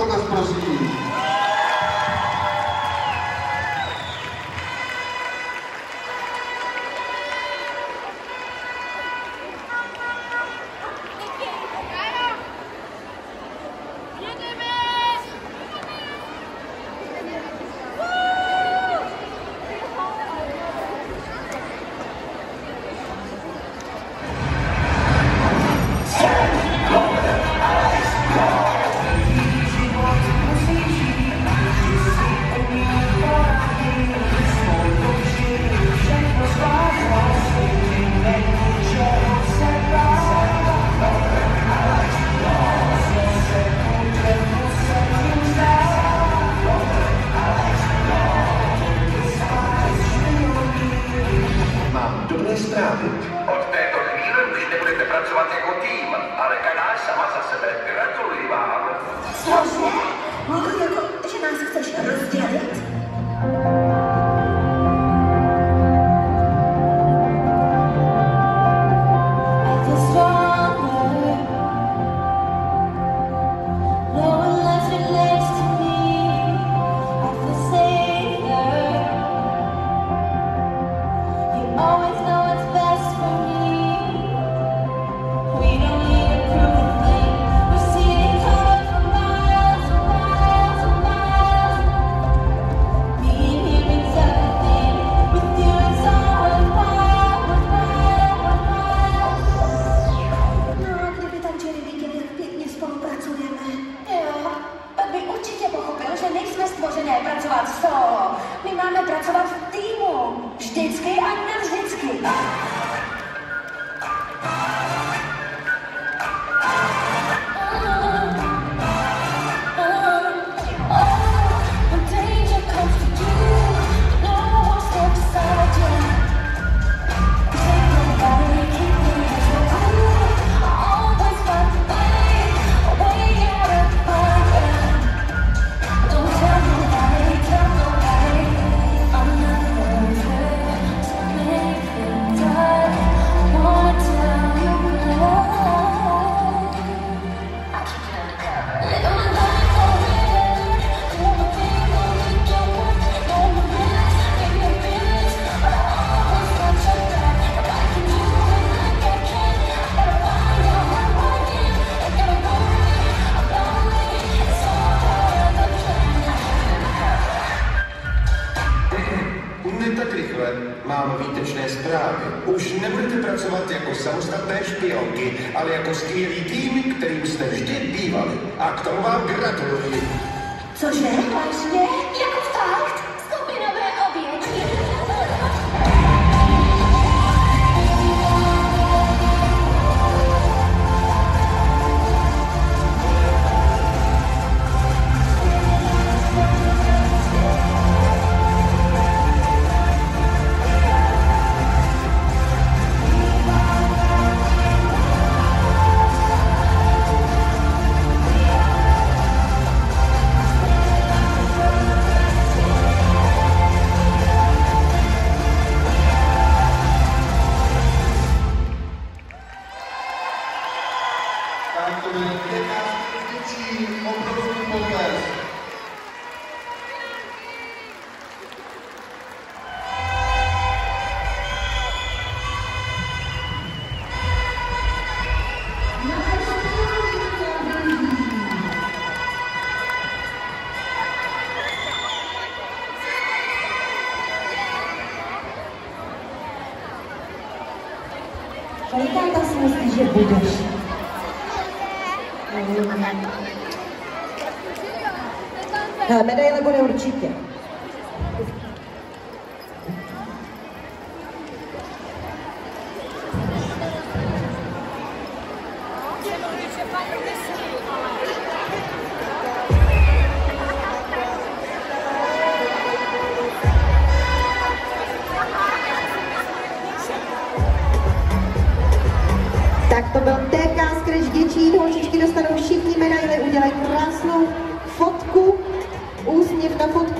potaz, prosím. Dobré zprávy. Od této chvíle už nebudete pracovat jako tým, ale každá sama za sebe. Gratuluji vám. Cože? Mluví jako, že nás chceš rozdělit? Pracovat solo. My máme pracovat v týmu. Vždycky a navždycky. Tak rychle, mám výtečné zprávy. Už nebudete pracovat jako samostatné špionky, ale jako skvělý tým, kterým jste vždy bývali. A k tomu vám gratuluji. Cože? Vážně? Jako fakt? Skupinové oběti. Tak to bude 15 dětí, obrovský potlesk. Kolikrát si myslíš, že budeš? Medaile bude určitě. Tak to byl TK Scratch dětí, holčičky dostanou všichni medaile, udělají krásnou fotku, úsměv na fotku.